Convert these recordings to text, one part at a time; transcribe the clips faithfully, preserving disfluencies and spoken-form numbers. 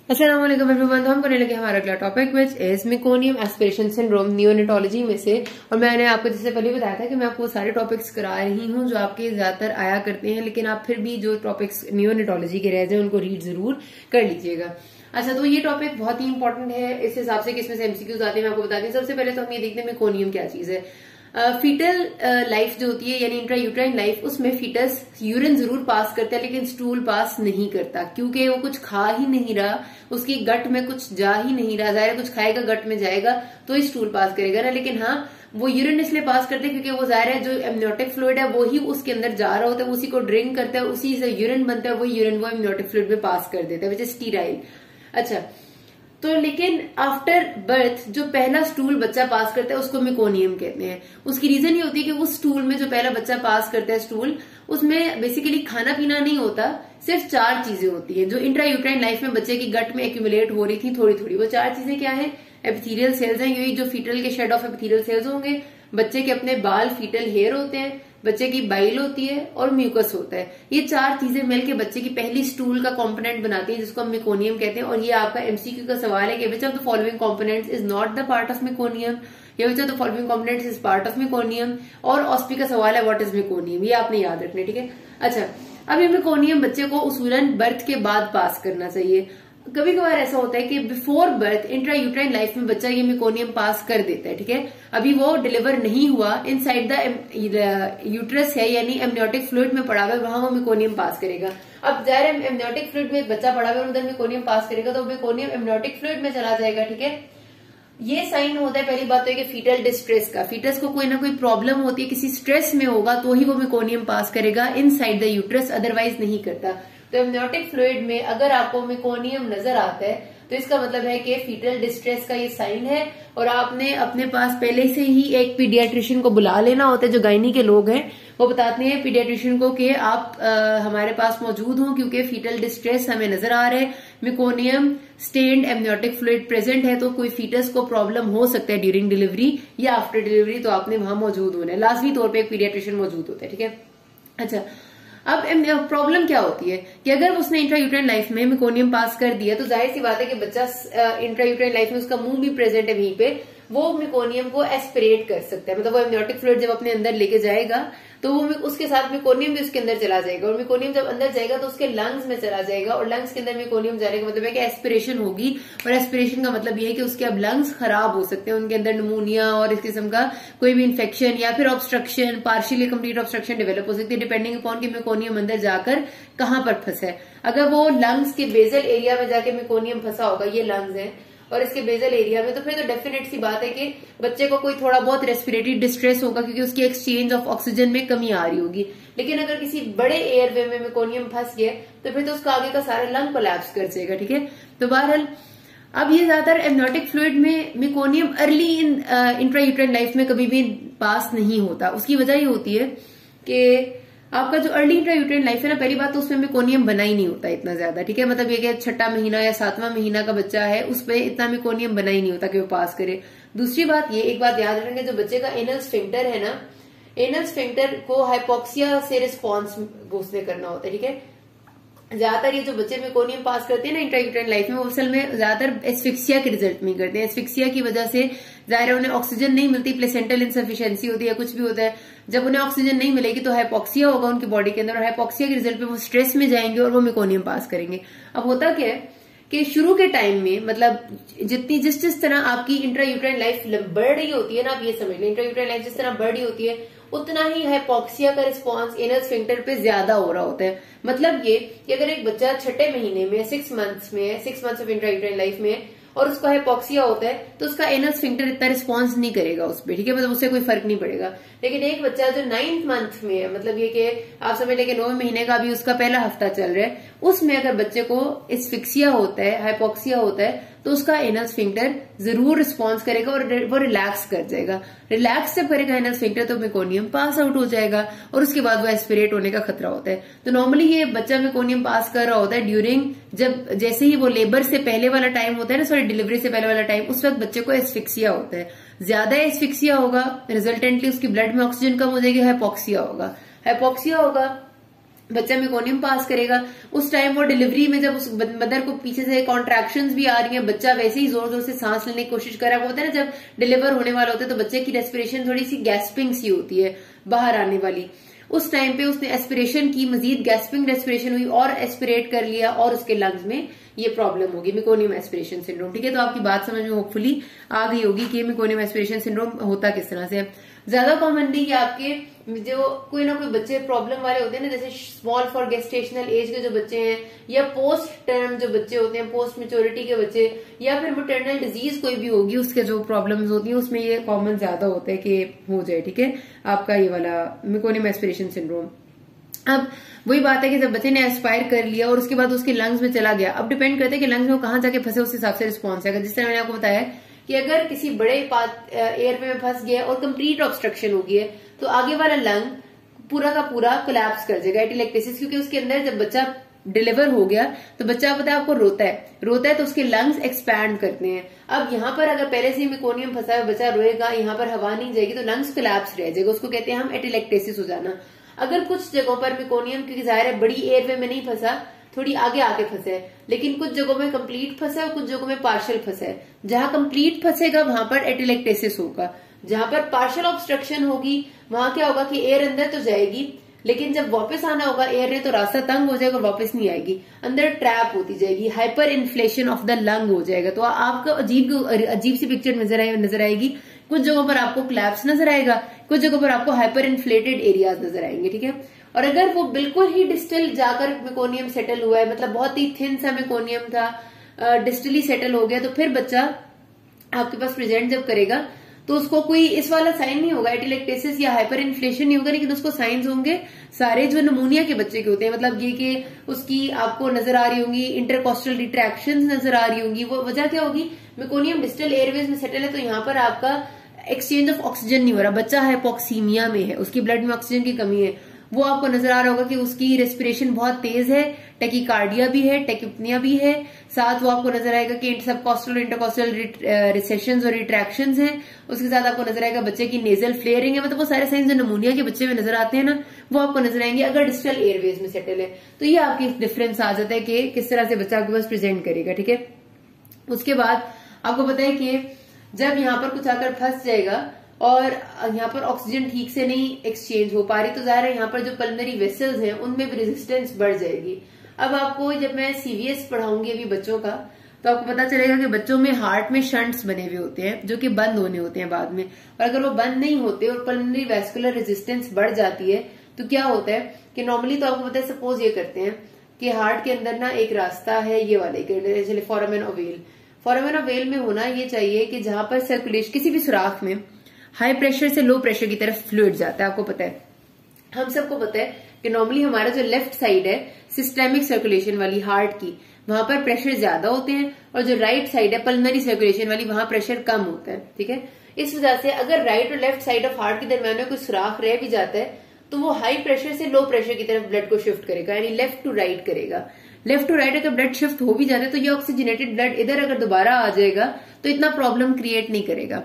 अस्सलाम वालेकुम एवरीवन। तो हम करने लगे हमारा अगला topic which is meconium aspiration syndrome neonatology में से। और मैंने आपको जैसे पहले बताया था कि मैं आपको सारे टॉपिक्स करा रही हूँ जो आपके ज्यादातर आया करते हैं, लेकिन आप फिर भी जो टॉपिक्स नियोनेटोलॉजी के रह जाए उनको रीड जरूर कर लीजिएगा। अच्छा, तो ये टॉपिक बहुत ही इंपॉर्टेंट है इस हिसाब से कि इसमें से एमसीक्यूज आते हैं। मैं आपको बता दी, सबसे पहले तो हम ये देखते हैं मेकोनियम क्या चीज है। फीटल लाइफ जो होती है यानी इंट्रा यूट्राइन लाइफ, उसमें फीटस यूरिन जरूर पास करता है लेकिन स्टूल पास नहीं करता, क्योंकि वो कुछ खा ही नहीं रहा, उसकी गट में कुछ जा ही नहीं रहा। जाहिर है कुछ खाएगा गट में जाएगा तो ही स्टूल पास करेगा ना, लेकिन हाँ वो यूरिन इसलिए पास करते हैं क्योंकि वो जाहिर है जो एमनियोटिक फ्लूइड है वो ही उसके अंदर जा रहा होता है, उसी को ड्रिंक करता है, उसी से यूरिन बनता है, वही यूरिन वो एमनियोटिक फ्लूइड में पास कर देता है विच इज स्टीराइल। अच्छा, तो लेकिन आफ्टर बर्थ जो पहला स्टूल बच्चा पास करता है उसको मेकोनियम कहते हैं। उसकी रीजन ये होती है कि उस स्टूल में जो पहला बच्चा पास करता है स्टूल, उसमें बेसिकली खाना पीना नहीं होता, सिर्फ चार चीजें होती है जो इंट्रा यूट्राइन लाइफ में बच्चे की गट में एक्यूमुलेट हो रही थी थोड़ी थोड़ी। वो चार चीजें क्या है? एपिथेलियल सेल्स हैं, यही जो फीटल के शेड ऑफ एपिथेलियल सेल्स होंगे, बच्चे के अपने बाल फीटल हेयर होते हैं, बच्चे की बाइल होती है और म्यूकस होता है। ये चार चीजें मिलकर बच्चे की पहली स्टूल का कंपोनेंट बनाती है जिसको हम मेकोनियम कहते हैं। और ये आपका एमसीक्यू का सवाल है कि which of the following components is not the part of meconium या which of the following components is part of meconium. और ऑस्पी का सवाल है व्हाट इज मेकोनियम, ये आपने याद रखना है, ठीक है। अच्छा, अब ये मेकोनियम बच्चे को उसूलन बर्थ के बाद पास करना चाहिए। कभी कभार ऐसा होता है कि before birth intra uterine life में बच्चा ये मेकोनियम पास कर देता है, ठीक है। अभी वो डिलीवर नहीं हुआ, इनसाइड द यूट्रस है यानी एमनियोटिक फ्लूइड में पड़ा हुआ है, वहां वो मेकोनियम पास करेगा। अब जाहिर है एमनियोटिक फ्लूइड में एक बच्चा पड़ा हुआ है, उधर मेकोनियम पास करेगा तो मेकोनियम एमनियोटिक फ्लूइड में चला जाएगा, ठीक है। ये साइन होता है, पहली बात तो है कि फीटल डिस्ट्रेस का, फीटस को कोई ना कोई प्रॉब्लम होती है, किसी स्ट्रेस में होगा तो ही वो मेकोनियम पास करेगा इनसाइड द यूट्रस, अदरवाइज नहीं करता। तो एमनियोटिक फ्लूइड में अगर आपको मेकोनियम नजर आता है तो इसका मतलब है कि फीटल डिस्ट्रेस का ये साइन है और आपने अपने पास पहले से ही एक पीडियाट्रिशियन को बुला लेना होता है। जो गायनी के लोग हैं वो बताते हैं पीडियाट्रिशियन को कि आप आ, हमारे पास मौजूद हों क्योंकि फीटल डिस्ट्रेस हमें नजर आ रहा है, meconium stained amniotic fluid present है, तो कोई फीटस को प्रॉब्लम हो सकता है ड्यूरिंग डिलीवरी या आफ्टर डिलीवरी, तो आपने वहां मौजूद होना है। लाजमी तौर पर एक पीडियाट्रिशियन मौजूद होता है, ठीक है। अच्छा, अब प्रॉब्लम क्या होती है कि अगर उसने इंट्रा यूट्राइन लाइफ में मेकोनियम पास कर दिया तो जाहिर सी बात है कि बच्चा इंट्रा यूट्राइन लाइफ में उसका मुंह भी प्रेजेंट है वहीं पे, वो मेकोनियम को एस्पिरेट कर सकता है। मतलब वो एमनियोटिक फ्लूइड जब अपने अंदर लेके जाएगा तो वो उसके साथ मेकोनियम भी उसके अंदर चला जाएगा, और मेकोनियम जब अंदर जाएगा तो उसके लंग्स में चला जाएगा, और लंग्स के अंदर मेकोनियम जाने का मतलब है कि एस्पिरेशन होगी। और एस्पिरेशन का मतलब ये है कि उसके अब लंग्स खराब हो सकते हैं, उनके अंदर निमोनिया और इस किस्म का कोई भी इन्फेक्शन या फिर obstruction, partially complete obstruction develop हो सकती है, डिपेंडिंग अपॉन कि मेकोनियम अंदर जाकर कहां पर फंसा है। अगर वो लंग्स के बेजल एरिया में जाके मेकोनियम फंसा होगा, ये लंग्स हैं और इसके बेजल एरिया में, तो फिर तो डेफिनेट सी बात है कि बच्चे को कोई थोड़ा बहुत रेस्पिरेटरी डिस्ट्रेस होगा क्योंकि उसकी एक्सचेंज ऑफ ऑक्सीजन में कमी आ रही होगी। लेकिन अगर किसी बड़े एयरवे में मेकोनियम फंस गया तो फिर तो उसका आगे का सारा लंग कोलैप्स कर जाएगा, ठीक है। तो बहरहाल अब ये ज्यादातर एमनियोटिक फ्लूइड में meconium early in intra uterine life में कभी भी पास नहीं होता। उसकी वजह ये होती है कि आपका जो अर्ली इंट्रा यूट्राइन लाइफ है ना, पहली बात तो उसमें मेकोनियम बना ही नहीं होता इतना ज्यादा, ठीक है। मतलब ये कि छठा महीना या सातवां महीना का बच्चा है उस पर इतना मेकोनियम बना ही नहीं होता कि वो पास करे। दूसरी बात ये, एक बात याद रखेंगे, जो बच्चे का एनल स्फिंक्टर है ना, एनल स्फिंक्टर को हाइपोक्सिया से रिस्पॉन्स घोषणा करना होता है, ठीक है। ज्यादातर ये जो बच्चे मेकोनियम पास करते हैं ना इंट्रा यूट्राइन लाइफ में, वो असल में ज्यादातर एस्फिक्सिया के रिजल्ट में करते हैं। एस्फिक्सिया की वजह से जाहिर है उन्हें ऑक्सीजन नहीं मिलती, प्लेसेंटल इनसफिशिएंसी होती है, कुछ भी होता है। जब उन्हें ऑक्सीजन नहीं मिलेगी तो हाइपोक्सिया होगा उनकी बॉडी के अंदर, और हाइपोक्सिया के रिजल्ट पे वो स्ट्रेस में जाएंगे और वो मेकोनियम पास करेंगे। अब होता क्या है कि शुरू के टाइम में, मतलब जितनी जिस जिस तरह आपकी इंट्रा यूट्राइन लाइफ बढ़ रही होती है ना, आप ये समझ लें इंट्रा यूट्राइन लाइफ जिस तरह बढ़ रही होती है उतना ही हाइपोक्सिया का रिस्पॉन्स एनल स्फिंक्टर पे ज्यादा हो रहा होता है। मतलब ये कि अगर एक बच्चा छठे महीने में, सिक्स मंथ्स में, six months of intra uterine life में और उसका हाइपोक्सिया होता है तो उसका एनल स्फिंक्टर इतना रिस्पॉन्स नहीं करेगा उस पर, ठीक है। मतलब उससे कोई फर्क नहीं पड़ेगा। लेकिन एक बच्चा जो नाइन्थ मंथ में है, मतलब ये कि आप समझ लें कि नौवें महीने का भी उसका पहला हफ्ता चल रहा है, उसमें अगर बच्चे को एस्फिक्सिया होता है, हाइपोक्सिया होता है, तो उसका एनल स्फिंक्टर जरूर रिस्पॉन्स करेगा और वो रिलैक्स कर जाएगा। रिलैक्स जब करेगा एनल स्फिंक्टर तो मेकोनियम पास आउट हो जाएगा और उसके बाद वो एस्पिरेट होने का खतरा होता है। तो नॉर्मली ये बच्चा मेकोनियम पास कर रहा होता है ड्यूरिंग, जब जैसे ही वो लेबर से पहले वाला टाइम होता है ना, सॉरी डिलीवरी से पहले वाला टाइम, उस वक्त बच्चे को एस्फिक्सिया होता है। ज्यादा एस्फिक्सिया होगा, रिजल्टेंटली उसकी ब्लड में ऑक्सीजन कम हो जाएगी, हाइपोक्सिया होगा। हाइपोक्सिया होगा बच्चा मेकोनियम पास करेगा, उस टाइम वो डिलीवरी में जब उस मदर को पीछे से कॉन्ट्रैक्शंस भी आ रही हैं, बच्चा वैसे ही जोर जोर से सांस लेने की कोशिश कर रहा है, वो होता है ना जब डिलीवर होने वाला होता है तो बच्चे की रेस्पिरेशन थोड़ी सी गैस्पिंग सी होती है बाहर आने वाली, उस टाइम पे उसने एस्पिरेशन की, मजीद गैस्पिंग रेस्पिरेशन हुई और एस्पिरेट कर लिया और उसके लंग्स में ये प्रॉब्लम होगी, मेकोनियम एस्पिरेशन सिंड्रोम। ठीक है, तो आपकी बात समझ में होपफुली आ गई होगी कि मेकोनियम एस्पिरेशन सिंड्रोम होता किस तरह से है। ज्यादा कॉमनली ये आपके जो कोई ना कोई बच्चे प्रॉब्लम वाले होते हैं ना, जैसे स्मॉल फॉर गेस्टेशनल एज के जो बच्चे हैं, या पोस्ट टर्म जो बच्चे होते हैं, पोस्ट मेच्योरिटी के बच्चे, या फिर मैटरनल डिजीज कोई भी होगी उसके जो प्रॉब्लम्स होती हैं उसमें ये कॉमन ज्यादा होता है कि हो जाए। ठीक है, आपका ये वाला मेकोनियम एस्पिरेशन सिंड्रोम। अब वही बात है कि जब बच्चे ने एस्पायर कर लिया और उसके बाद उसके लंग्स में चला गया, अब डिपेंड करता है कि लंग्स में कहाँ जाके फंसे, उस हिसाब से रिस्पॉन्स आएगा। जिस तरह मैंने आपको बताया कि अगर किसी बड़े एयरवे में फंस गया और कंप्लीट ऑब्स्ट्रक्शन हो गई है तो आगे वाला लंग पूरा का पूरा कोलैप्स कर जाएगा, एटिलेक्टेसिस, क्योंकि उसके अंदर जब बच्चा डिलीवर हो गया तो बच्चा पता है आपको रोता है, रोता है तो उसके लंग्स एक्सपैंड करते हैं। अब यहाँ पर अगर पहले से मेकोनियम फंसा है, बच्चा रोएगा, यहाँ पर हवा नहीं जाएगी तो लंग्स कोलैप्स रह जाएगा, उसको कहते हैं हम एटिलेक्टेसिस हो जाना। अगर कुछ जगहों पर मेकोनियम, क्योंकि जाहिर है बड़ी एयरवे में नहीं फंसा, थोड़ी आगे आके फंसा है, लेकिन कुछ जगहों में कंप्लीट फंसा है और कुछ जगहों में पार्शियल फंसा है। जहां कंप्लीट फंसेगा वहां पर एटिलेक्टेसिस होगा, जहां पर पार्शियल ऑब्स्ट्रक्शन होगी वहां क्या होगा कि एयर अंदर तो जाएगी, लेकिन जब वापस आना होगा एयर ने तो रास्ता तंग हो जाएगा और वापस नहीं आएगी, अंदर ट्रैप होती जाएगी, hyper inflation of the lung हो जाएगा। तो आपको अजीब अजीब सी पिक्चर नजर आए नजर आएगी। कुछ जगहों पर आपको क्लैप्स नजर आएगा, कुछ जगहों पर आपको हाइपर इन्फ्लेटेड एरियाज नजर आएंगे। ठीक है, और अगर वो बिल्कुल ही डिस्टल जाकर मेकोनियम सेटल हुआ है, मतलब बहुत ही थिन सा मेकोनियम था, डिस्टली सेटल हो गया, तो फिर बच्चा आपके पास प्रेजेंट जब करेगा तो उसको कोई इस वाला साइन नहीं होगा, एटिलेक्टेसिस या हाइपर इन्फ्लेशन नहीं होगा, लेकिन उसको साइंस होंगे सारे जो नमूनिया के बच्चे के होते हैं, मतलब ये कि उसकी आपको नजर आ रही होंगी इंटरकोस्टल रिट्रैक्शंस नजर आ रही होंगी। वो वजह क्या होगी, मेकोनियम डिस्टल एयरवेज में सेटल है तो यहाँ पर आपका एक्सचेंज ऑफ ऑक्सीजन नहीं हो रहा, बच्चा हाइपोक्सीमिया में है, उसकी ब्लड में ऑक्सीजन की कमी है। वो आपको नजर आ रहा होगा कि उसकी रेस्पिरेशन बहुत तेज है, टेकिकार्डिया भी है, टेकिपनिया भी है, साथ वो आपको नजर आएगा कि सबकॉस्टल इंटरकॉस्टल रिसेशंस और रिट्रैक्शंस हैं, उसके साथ आपको नजर आएगा बच्चे की नेजल फ्लेयरिंग है, मतलब वो सारे साइंस जो नमूनिया के बच्चे में नजर आते हैं ना वो आपको नजर आएंगे अगर डिस्टल एयरवेज में सेटल है। तो ये आपकी डिफरेंस आ जाता है कि किस तरह से बच्चा आपके पास प्रेजेंट करेगा। ठीक है, उसके बाद आपको पता है कि जब यहाँ पर कुछ आकर फंस जाएगा और यहाँ पर ऑक्सीजन ठीक से नहीं एक्सचेंज हो पा रही तो जाहिर है यहाँ पर जो पल्मनरी वेसल्स हैं उनमें भी रेजिस्टेंस बढ़ जाएगी। अब आपको जब मैं सीवीएस पढ़ाऊंगी अभी बच्चों का तो आपको पता चलेगा कि बच्चों में हार्ट में शंट्स बने हुए होते हैं जो कि बंद होने होते हैं बाद में, और अगर वो बंद नहीं होते और पल्मनरी वैस्कुलर रेजिस्टेंस बढ़ जाती है तो क्या होता है कि नॉर्मली तो आपको पता है, सपोज ये करते हैं कि हार्ट के अंदर ना एक रास्ता है ये वाले foramen ovale, foramen ovale में होना ये चाहिए कि जहां पर सर्कुलेशन किसी भी सुराख में हाई प्रेशर से लो प्रेशर की तरफ फ्लूइड जाता है। आपको पता है, हम सबको पता है कि नॉर्मली हमारा जो लेफ्ट साइड है सिस्टेमिक सर्कुलेशन वाली हार्ट की, वहां पर प्रेशर ज्यादा होते हैं, और जो राइट साइड है पल्मनरी सर्कुलेशन वाली वहां प्रेशर कम होता है। ठीक है, इस वजह से अगर राइट और लेफ्ट साइड ऑफ हार्ट के दरमियान में कोई सुराख रह भी जाता है तो वो हाई प्रेशर से लो प्रेशर की तरफ ब्लड को शिफ्ट करेगा, यानी लेफ्ट टू राइट करेगा। लेफ्ट टू राइट अगर ब्लड शिफ्ट हो भी जाता है तो ये ऑक्सीजनेटेड ब्लड इधर अगर दोबारा आ जाएगा तो इतना प्रॉब्लम क्रिएट नहीं करेगा।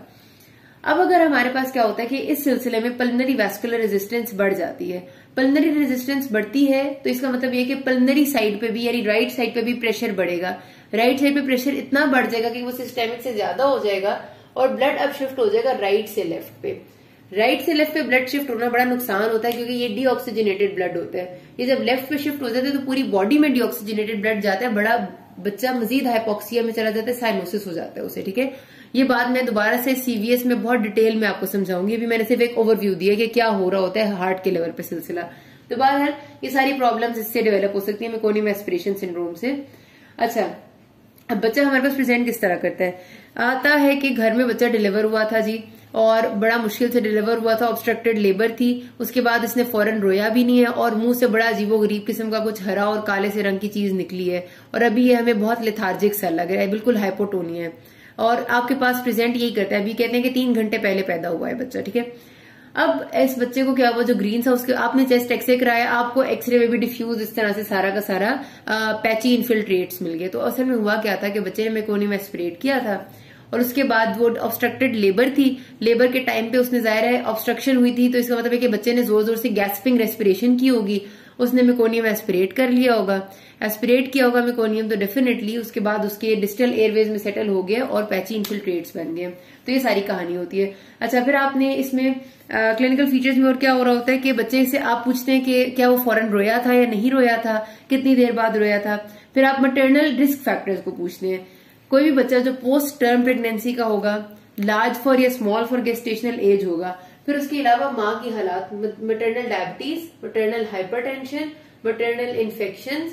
अब अगर हमारे पास क्या होता है कि इस सिलसिले में पल्मनरी वैस्कुलर रेजिस्टेंस बढ़ जाती है, पल्मनरी रेजिस्टेंस बढ़ती है तो इसका मतलब ये कि पल्मनरी साइड पे भी यानी राइट साइड पे भी प्रेशर बढ़ेगा। राइट साइड पे प्रेशर इतना बढ़ जाएगा कि वो सिस्टेमिक से ज्यादा हो जाएगा और ब्लड अब शिफ्ट हो जाएगा राइट से लेफ्ट पे। राइट से लेफ्ट पे ब्लड शिफ्ट होना बड़ा नुकसान होता है क्योंकि ये डीऑक्सीजनेटेड ब्लड होता है। ये जब लेफ्ट पे शिफ्ट हो जाता है तो पूरी बॉडी में डीऑक्सीजनेटेड ब्लड जाता है, बड़ा बच्चा मजीद हाइपोक्सिया में चला जाता है, साइनोसिस हो जाता है उसे। ठीक है, ये बात मैं दोबारा से सीवीएस में बहुत डिटेल में आपको समझाऊंगी, अभी मैंने सिर्फ एक ओवरव्यू दिया कि क्या हो रहा होता है हार्ट के लेवल पे सिलसिला। तो बहरहाल ये सारी प्रॉब्लम्स इससे डेवलप हो सकती है मेकोनियम एस्पिरेशन सिंड्रोम से। अच्छा, अब बच्चा हमारे पास प्रेजेंट किस तरह करता है, आता है कि घर में बच्चा डिलीवर हुआ था जी और बड़ा मुश्किल से डिलीवर हुआ था, ऑब्स्ट्रक्टेड लेबर थी, उसके बाद इसने फौरन रोया भी नहीं है और मुंह से बड़ा अजीबो गरीब किस्म का कुछ हरा और काले से रंग की चीज निकली है और अभी ये हमें बहुत लेथार्जिक सा लग रहा है, बिल्कुल हाइपोटोनिया है और आपके पास प्रेजेंट यही करता है। अभी कहते हैं कि तीन घंटे पहले पैदा हुआ है बच्चा। ठीक है, अब इस बच्चे को क्या हुआ, जो ग्रीन था उसके आपने चेस्ट एक्सरे कराया, आपको एक्सरे में भी डिफ्यूज इस तरह से सारा का सारा पैची इन्फिल्ट्रेट्स मिल गए। तो असल में हुआ क्या था कि बच्चे ने मेकोनियम एस्पिरेट किया था और उसके बाद वो ऑब्स्ट्रक्टेड लेबर थी, लेबर के टाइम पे उसने जाहिर है ऑब्स्ट्रक्शन हुई थी तो इसका मतलब है कि बच्चे ने जोर जोर से गैस्पिंग रेस्पिरेशन की होगी उसने मेकोनियम एस्पिरेट कर लिया होगा, एस्पिरेट किया होगा मेकोनियम, तो डेफिनेटली उसके बाद उसके डिस्टल एयरवेज में सेटल हो गया और पैची इन्फिल्ट्रेट्स बन गए। तो ये सारी कहानी होती है। अच्छा, फिर आपने इसमें क्लिनिकल फीचर्स में और क्या हो रहा होता है कि बच्चे से आप पूछते हैं कि क्या वो फौरन रोया था या नहीं रोया था, कितनी देर बाद रोया था। फिर आप मैटरनल रिस्क फैक्टर्स को पूछते हैं। कोई भी बच्चा जो पोस्ट टर्म प्रेगनेंसी का होगा, लार्ज फॉर या स्मॉल फॉर गेस्टेशनल एज होगा। फिर उसके अलावा माँ की हालात, maternal diabetes, maternal hypertension, maternal infection,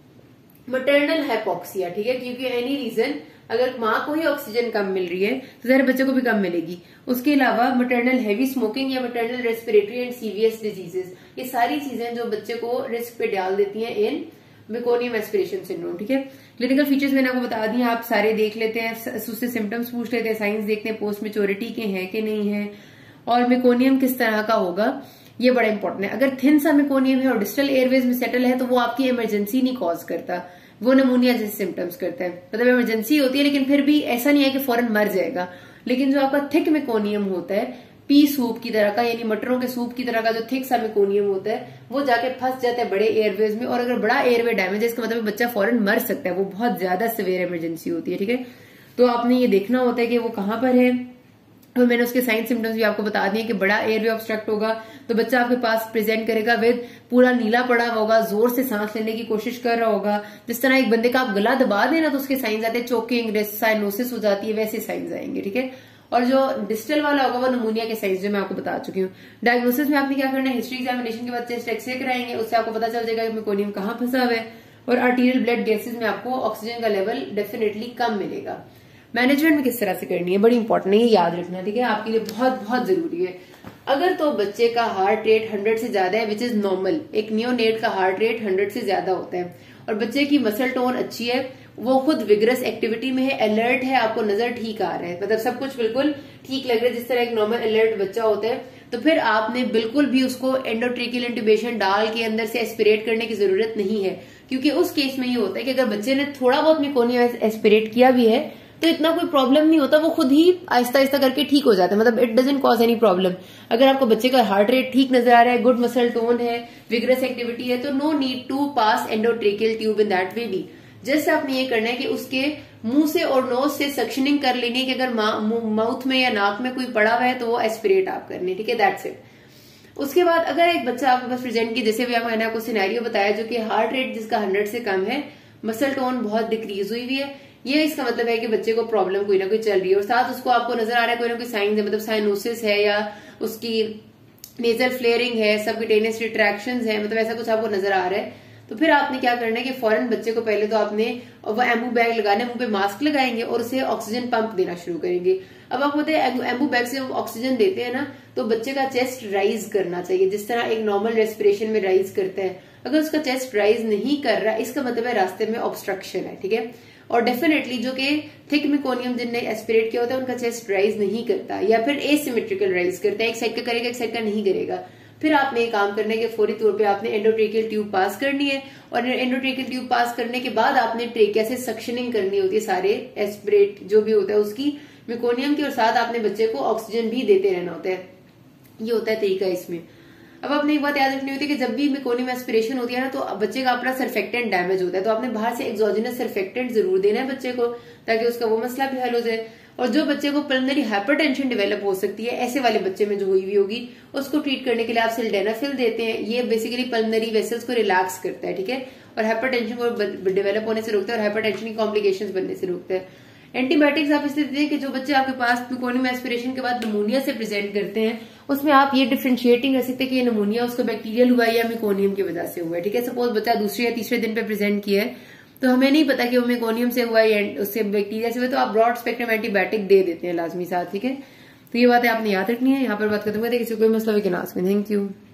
maternal hypoxia, ठीक है, क्योंकि एनी रीजन अगर माँ को ही ऑक्सीजन कम मिल रही है तो जरा बच्चे को भी कम मिलेगी। उसके अलावा मैटरनल हैवी स्मोकिंग या maternal respiratory and CVS diseases, ये सारी चीजें जो बच्चे को रिस्क पे डाल देती हैं इन मेकोनियम एस्पिरेशन सिंड्रोम, ठीक है। क्लिनिकल फीचर्स मैंने आपको बता दिए, आप सारे देख लेते हैं, उससे सिम्टम्स पूछ लेते हैं, साइंस देखते हैं पोस्ट मेच्योरिटी के हैं कि नहीं है, और मेकोनियम किस तरह का होगा, ये बड़ा इंपॉर्टेंट है। अगर थिन सा मेकोनियम है और डिस्टल एयरवेज में सेटल है तो वो आपकी इमरजेंसी नहीं कॉज करता, वो निमोनिया जैसे सिम्टम्स करता है, मतलब इमरजेंसी होती है, लेकिन फिर भी ऐसा नहीं है कि फौरन मर जाएगा। लेकिन जो आपका थिक मेकोनियम होता है, पी सूप की तरह का, यानी मटरों के सूप की तरह का जो थिक सा मेकोनियम होता है, वो जाके फंस जाता है बड़े एयरवेज में, और अगर बड़ा एयरवे डैमेज है इसका मतलब बच्चा फौरन मर सकता है, वो बहुत ज्यादा सिवियर इमरजेंसी होती है, ठीक है। तो आपने ये देखना होता है कि वो कहाँ पर है। तो मैंने उसके साइन सिम्टम्स भी आपको बता दिए कि बड़ा एयरवे ऑब्स्ट्रक्ट होगा तो बच्चा आपके पास प्रेजेंट करेगा विद पूरा नीला पड़ा होगा, जोर से सांस लेने की कोशिश कर रहा होगा। जिस तरह एक बंदे का आप गला दबा देना तो उसके साइंस आते हैं, चोकिंग, साइनोसिस हो जाती है, वैसे साइंस आएंगे, ठीक है। और जो डिस्टल वाला होगा वो निमोनिया के साइंस जो मैं आपको बता चुकी हूँ। डायग्नोसिस में आपने क्या करना है, हिस्ट्री एग्जामिनेशन के बाद चेस्ट एक्सरे कराएंगे, उससे आपको पता चल जाएगा कि मेकोनियम कहाँ फंसा हुआ है। और आर्टीरियल ब्लड गैसेज में आपको ऑक्सीजन का लेवल डेफिनेटली कम मिलेगा। मैनेजमेंट में किस तरह से करनी है, बड़ी इंपॉर्टेंट है, ये याद रखना, ठीक है, आपके लिए बहुत बहुत जरूरी है। अगर तो बच्चे का हार्ट रेट हंड्रेड से ज्यादा है, विच इज नॉर्मल, एक नियोनेट का हार्ट रेट हंड्रेड से ज्यादा होता है, और बच्चे की मसल टोन अच्छी है, वो खुद विग्रस एक्टिविटी में है, अलर्ट है, आपको नजर ठीक आ रहा है, मतलब सब कुछ बिल्कुल ठीक लग रहा है जिस तरह एक नॉर्मल अलर्ट बच्चा होता है, तो फिर आपने बिल्कुल भी उसको एंडोट्रेकियल इंट्यूबेशन डाल के अंदर से एस्पिरेट करने की जरूरत नहीं है। क्योंकि उस केस में ये होता है कि अगर बच्चे ने थोड़ा बहुत मेकोनियम एस्पिरेट किया भी है तो इतना कोई प्रॉब्लम नहीं होता, वो खुद ही आहिस्ता आहिस्ता करके ठीक हो जाता है, मतलब it doesn't cause any problem. अगर आपको बच्चे का हार्ट रेट ठीक नजर आ रहा है, गुड मसल टोन है, विग्रस एक्टिविटी है, तो no need to pass endotracheal tube in that baby. जैसे आपने ये करना है कि उसके मुंह से और नोज से सक्शनिंग कर लेनी है कि अगर माउथ में या नाक में कोई पड़ा हुआ है तो वो एस्पिरेट आप करनी है, ठीक है, दैट्स इट। उसके बाद अगर एक बच्चा आपके पास प्रेजेंट की, जैसे भी मैंने आपको सिनेरियो बताया, जो कि हार्ट रेट जिसका हंड्रेड से कम है, मसल टोन बहुत डिक्रीज हुई हुई है, ये इसका मतलब है कि बच्चे को प्रॉब्लम कोई ना कोई चल रही है, और साथ उसको आपको नजर आ रहा है कोई ना कोई साइंस है, मतलब साइनोसिस है या उसकी नेजल फ्लेयरिंग है, सबक्यूटेनियस रिट्रैक्शंस है, मतलब ऐसा कुछ आपको नजर आ रहा है, तो फिर आपने क्या करना है कि फौरन बच्चे को पहले तो आपने वो एम्बू बैग लगाना है, मुंह पे मास्क लगाएंगे और उसे ऑक्सीजन पंप देना शुरू करेंगे। अब आपको पता है एम्बू बैग से ऑक्सीजन देते हैं ना, तो बच्चे का चेस्ट राइज करना चाहिए जिस तरह एक नॉर्मल रेस्पिरेशन में राइज करता है। अगर उसका चेस्ट राइज नहीं कर रहा, इसका मतलब है रास्ते में ऑब्स्ट्रक्शन है, ठीक है। और डेफिनेटली जो कि थिक मेकोनियम जिनने एस्पिरेट किया होता है उनका चेस्ट राइज नहीं करता, या फिर एसिमेट्रिकल राइज करता है, एक साइड का करेगा एक साइड का नहीं करेगा। फिर आपने एक काम करना है कि फौरी तौर पे आपने एंडोट्रेकियल ट्यूब पास करनी है, और एंडोट्रेकियल ट्यूब पास करने के बाद आपने ट्रेकिया से सक्शनिंग करनी होती है सारे एस्पिरेट जो भी होता है उसकी मेकोनियम की, और साथ आपने बच्चे को ऑक्सीजन भी देते रहना होता है। ये होता है तरीका इसमें। अब आपने एक बात याद रखनी होती है कि जब भी मेकोनियम एस्पिरेशन होती है ना, तो बच्चे का अपना सर्फेक्टेंट डैमेज होता है, तो आपने बाहर से एक्सोजिनस सर्फेक्टेंट जरूर देना है बच्चे को, ताकि उसका वो मसला भी हल हो जाए। और जो बच्चे को पल्मोनरी हाइपरटेंशन डेवलप हो सकती है, ऐसे वाले बच्चे में जो हुई हुई होगी, उसको ट्रीट करने के लिए आप सिल्डेनाफिल देते हैं। ये बेसिकली पल्मोनरी वेसल्स को रिलैक्स करता है, ठीक है, और हाइपरटेंशन को डेवलप होने से रोकता है, और हाइपरटेंशन की कॉम्प्लिकेशंस बनने से रोकता है। एंटीबायोटिक्स आप इसलिए देते हैं कि जो बच्चे आपके पास मेकोनियम एस्पिरेशन के बाद निमोनिया से प्रेजेंट करते हैं, उसमें आप ये डिफरेंशिएटिंग कर सकते हैं कि ये निमोनिया उसको बैक्टीरियल हुआ है या मेकोनियम की वजह से हुआ है, ठीक है। सपोज बच्चा दूसरे या तीसरे दिन पे प्रेजेंट किया है, तो हमें नहीं पता कि वो मेकोनियम से हुआ है या उससे बैक्टीरिया से हुआ, तो आप ब्रॉड स्पेक्ट्रम एंटीबायोटिक दे देते हैं लाजमी साथ, ठीक है। तो ये बातें आपने याद रखनी है। यहाँ पर बात खत्म करते हैं, किसी कोई मसला भी के नाम में। Thank you.